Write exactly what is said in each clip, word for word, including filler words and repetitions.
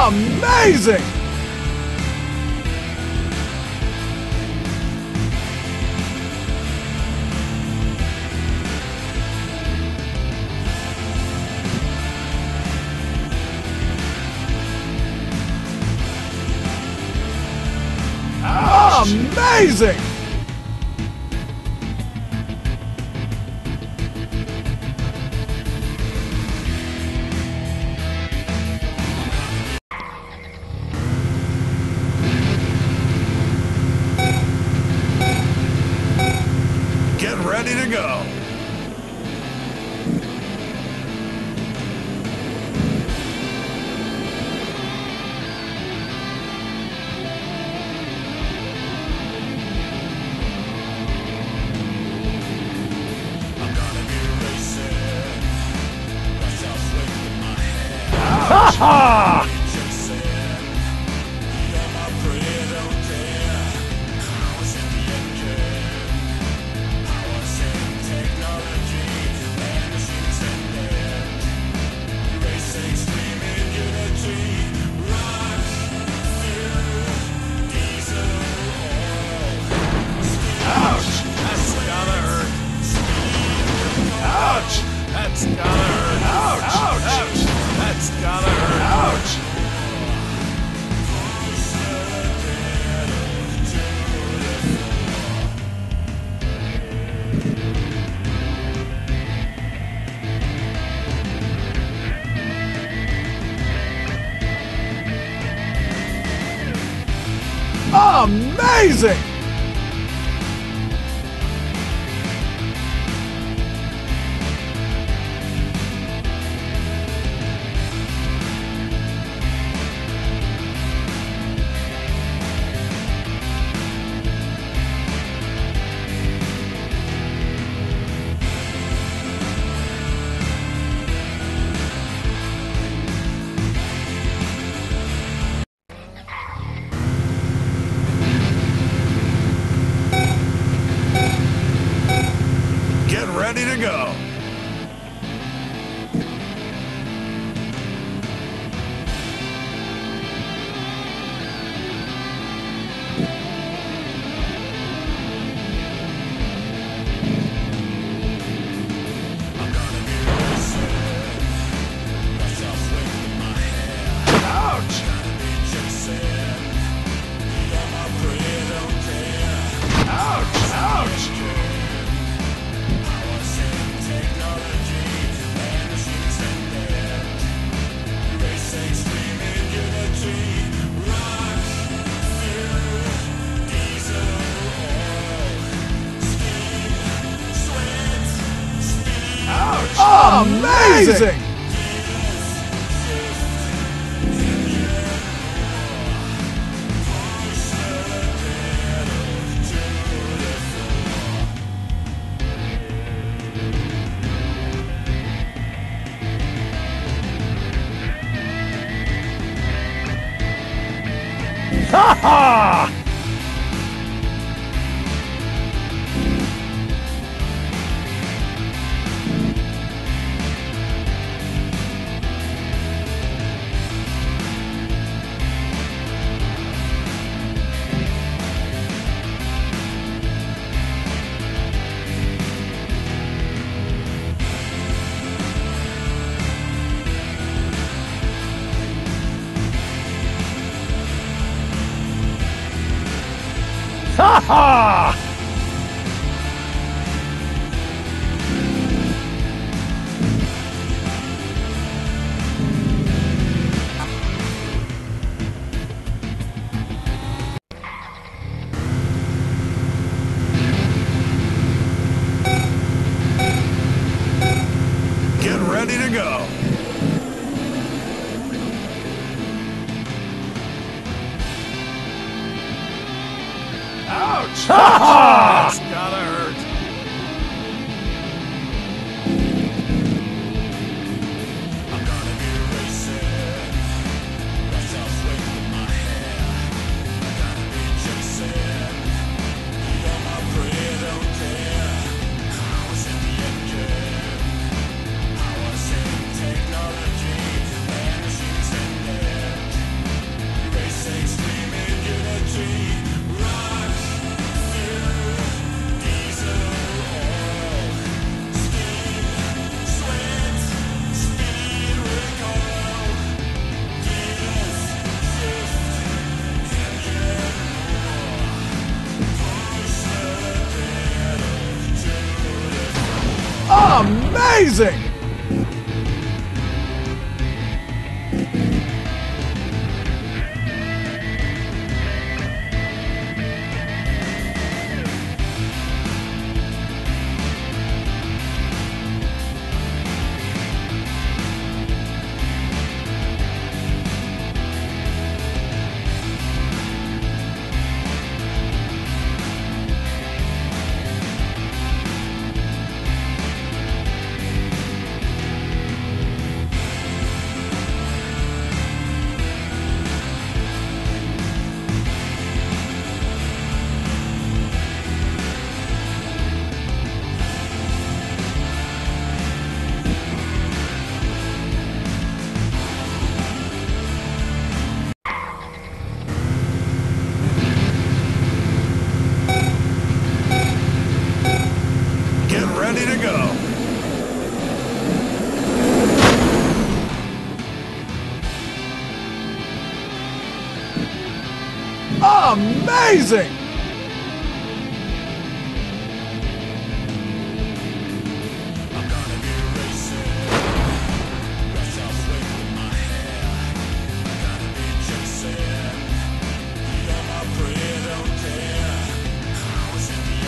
Amazing! Amazing! Get ready to go. Ha ha! That's gotta hurt. Ouch! Ouch! Ouch! That's gotta hurt. Ouch! Amazing! Get ready to go. Amazing! Ha ha! Ha ha! Get ready to go. Ouch! Ha ha! That's gotta hurt. I'm gonna be racing. Rush off with my hair. I'm gonna be chasing. You're my pretty, don't care. I was in the engine. I was in take Amazing! Get ready to go. Amazing! I'm gonna be racing. Rush off with my hair. I'm gonna be chasing. You're my prey, don't care. I was in the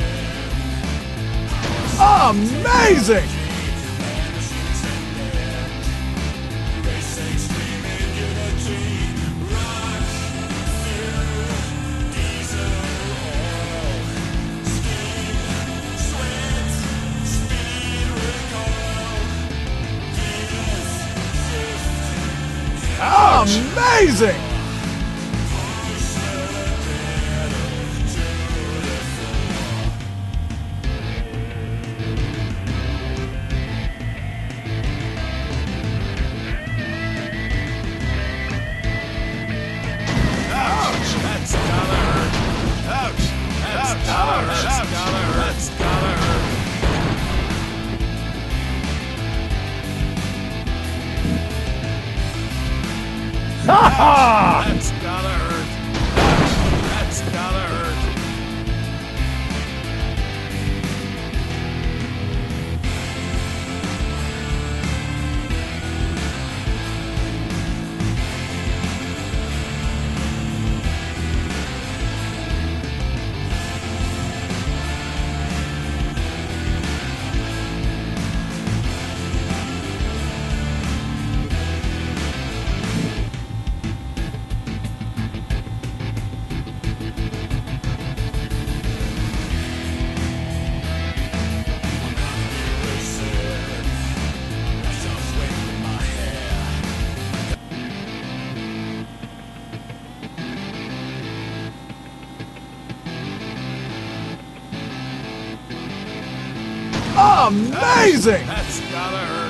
engine. Amazing! And the sheets and end. Race extreme in unity. Rush through diesel oil. Steam, sweat, speed recoil. Gears shift. Amazing! Ouch! That's gotta hurt. Ouch! That's gotta hurt. That's gotta hurt. That's gotta hurt. Ha ha! That's gotta hurt. Ouch! That's gotta hurt. Amazing! That's gotta hurt.